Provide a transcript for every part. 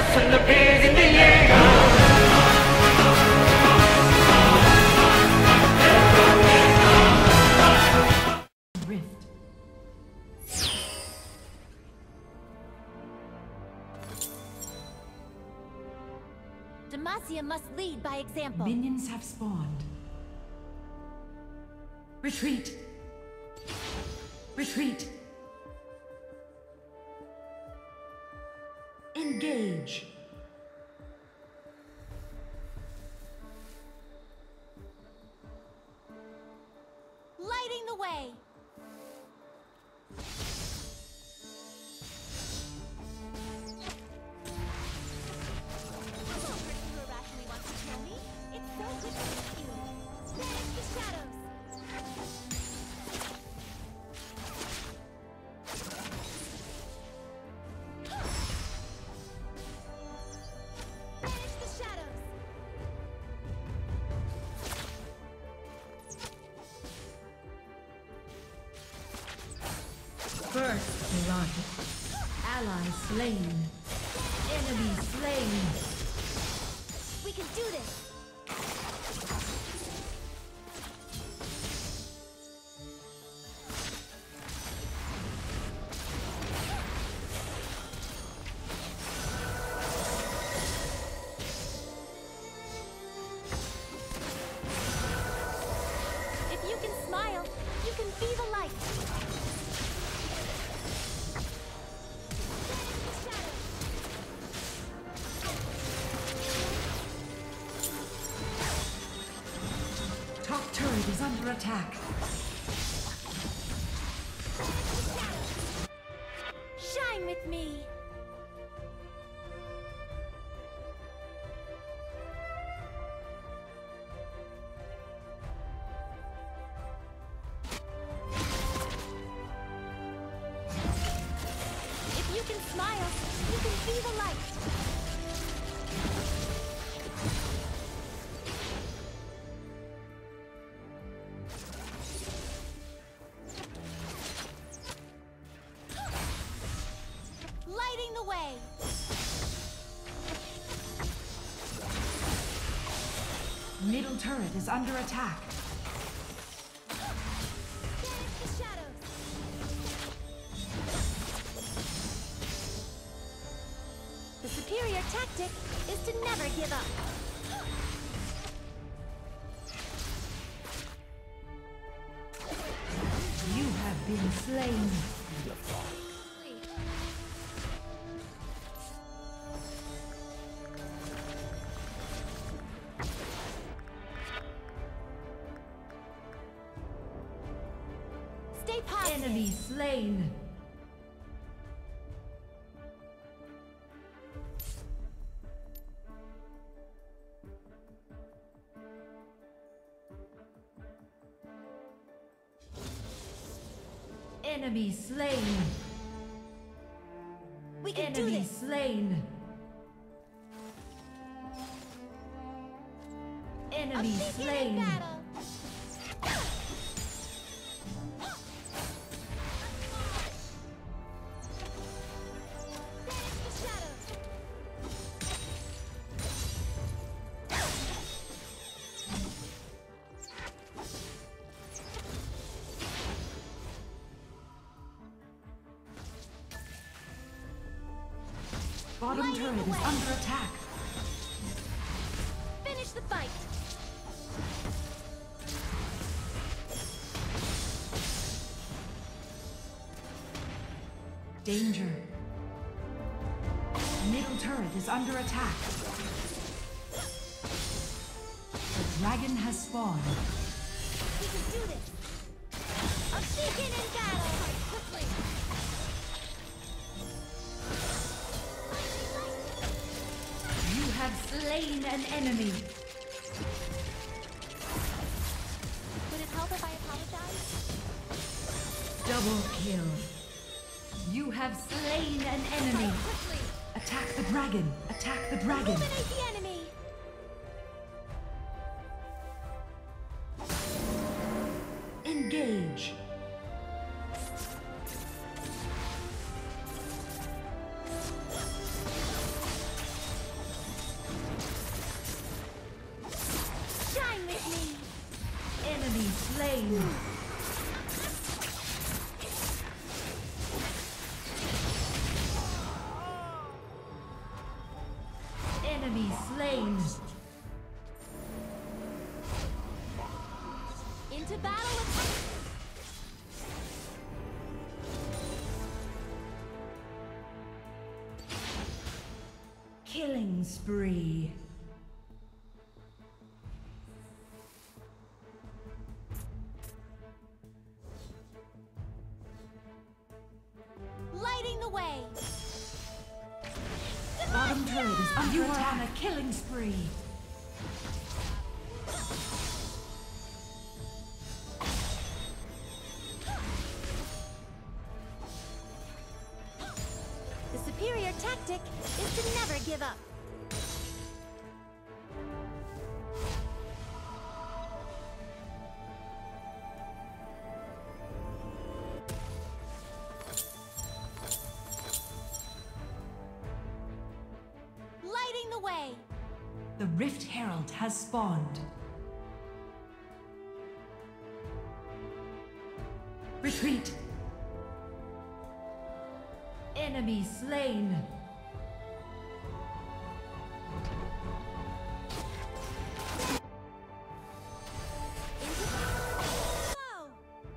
and the beers in the air. Rift. Demacia must lead by example. Minions have spawned. Retreat. Retreat. Engage. Lighting the way. First blood. Ally slain. Enemy slain. We can do this. If you can smile, you can be the light. Top turret is under attack. Shine with me. If you can smile, you can be the light. Lighting the way. Middle turret is under attack. Banish the shadows. The superior tactic is to never give up. You have been slain. Stay positive. Enemy slain. Enemy slain. We can do Enemy this. slain. Enemy A beacon in slain. battle. Banish the shadows. Bottom Lighting turret the is way. under attack. Finish the fight. Danger. Middle turret is under attack. The dragon has spawned. We can do this. A beacon in battle. Quickly. You have slain an enemy. Would it help if I apologize? Double kill. You have slain an enemy. Quickly. Attack the dragon. Attack the dragon. Eliminate the enemy. Engage. slain. Into battle with... Killing spree. Lighting the way. Bottom turret is under attack. On a killing spree. The superior tactic is to never give up. Lighting the way. The Rift Herald has spawned. Retreat. Enemy slain. Whoa!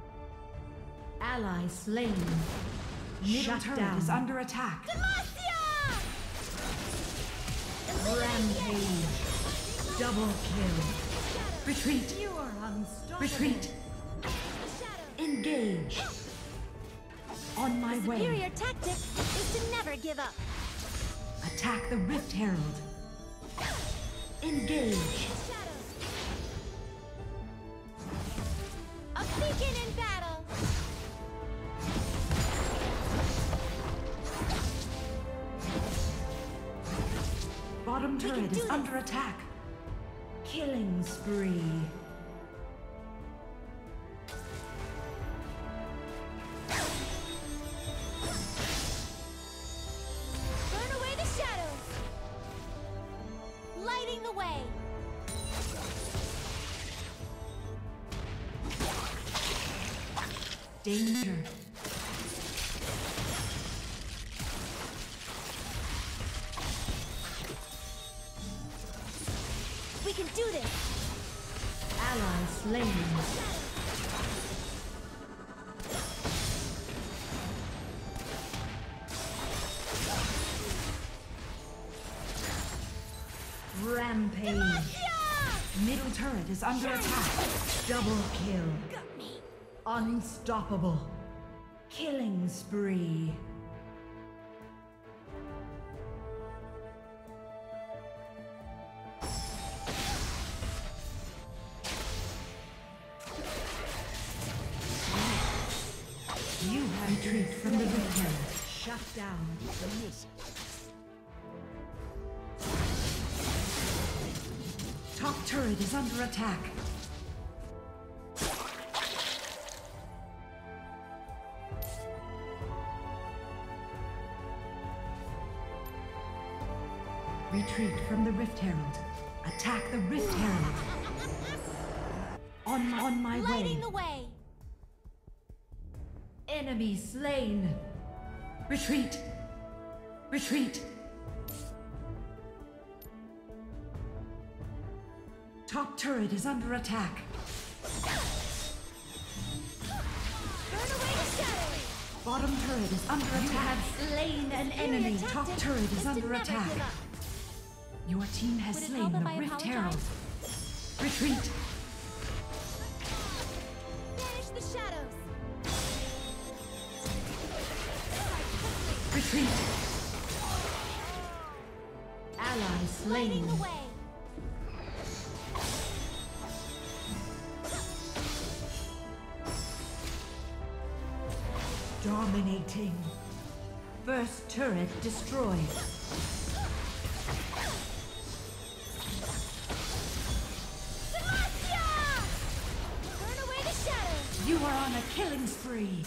Ally slain. Middle turret is under attack. Demacia! Rampage. Double kill. Retreat. You are unstoppable. Retreat. Engage. On my The way. superior tactic is to never give up. Attack the Rift Herald. Engage. Shadows. A beacon in battle. Bottom We can turret do is this. under attack. Killing spree. Burn away the shadows. Lighting the way. Danger. We can do this. Ally slain. Rampage. Demacia! Middle turret is under attack. Double kill. Got me. Unstoppable. Killing spree. You have retreat from the weekend. Shut down. Top turret is under attack. Retreat from the Rift Herald. Attack the Rift Herald. On my Lighting way. the way. Enemy slain. Retreat. Retreat. Top turret is under attack. Burn away the shadows. Bottom turret is under attack. You have slain an enemy. Superior Top tactic turret is to under never attack. give up. Your team has Would it slain help the if I Rift apologize? Herald. Retreat. Banish the shadows. Retreat. Ally slain. Lighting the way. Dominating. First turret destroyed. Demacia! Burn away the shadows. You are on a killing spree.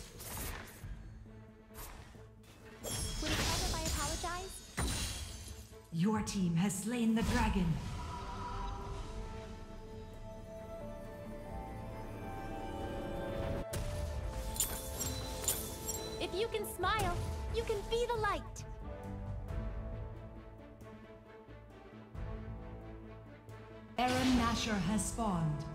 Would it help if I apologize? Your team has slain the dragon. If you can smile, you can be the light. Aaron Nashor has spawned.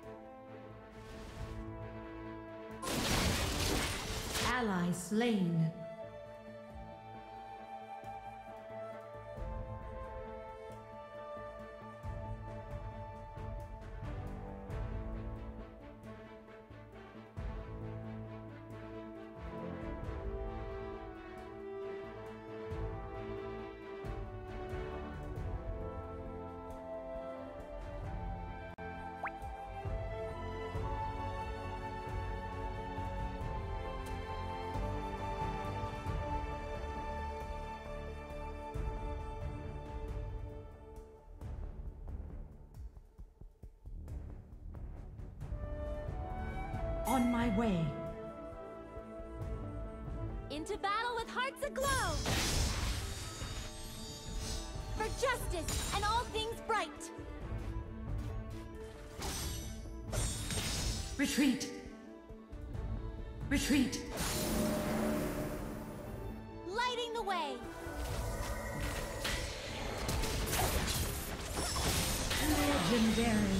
Ally slain. On my way. Into battle with hearts aglow! For justice and all things bright! Retreat! Retreat! Lighting the way! Legendary!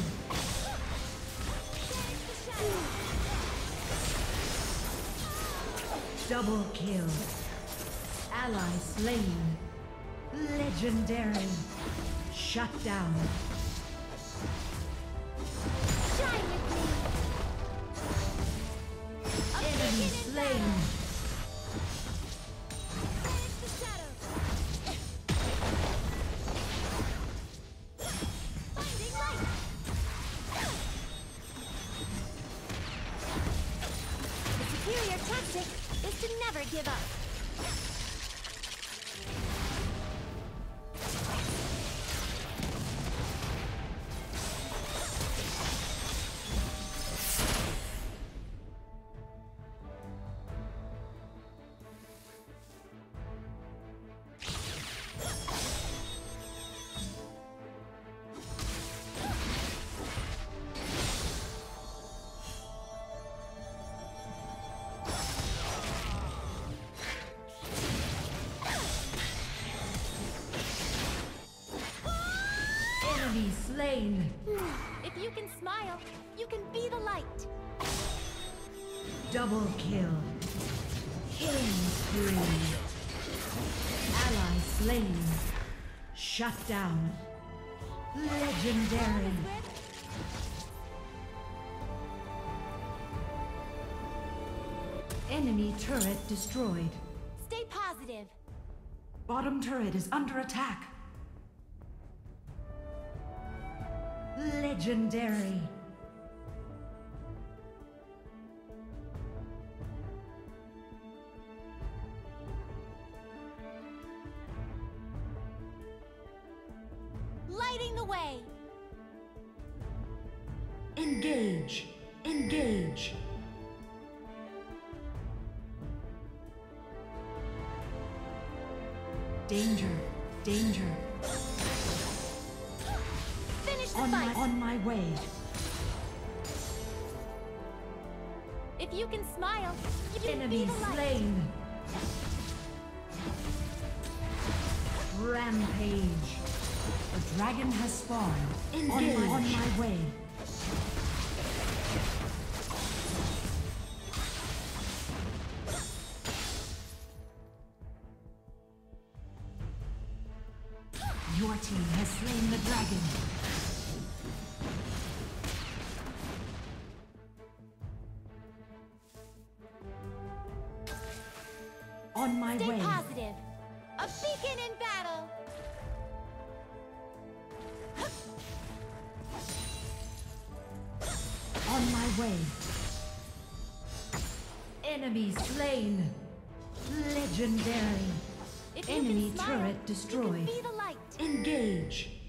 Double kill. Ally slain. Legendary. Shut down. Shine with me! Enemy slain. Banish the shadows! Finding light! The superior tactic is to never give up. Enemy slain. If you can smile, you can be the light. Double kill. Killing spree. Ally slain. Shut down. Legendary. Enemy turret destroyed. Stay positive. Bottom turret is under attack. Legendary. Lighting the way. Engage. Engage. Danger. Danger. Finish the On fight. my way. If you can smile, you can be Enemy the light. slain. Rampage. A dragon has spawned. Engage. On my way. Your team has slain the dragon. On my Stay way. positive. A beacon in battle. On my way. Enemy slain. Legendary. If you Enemy can smile, turret you can destroyed. be the light. Engage.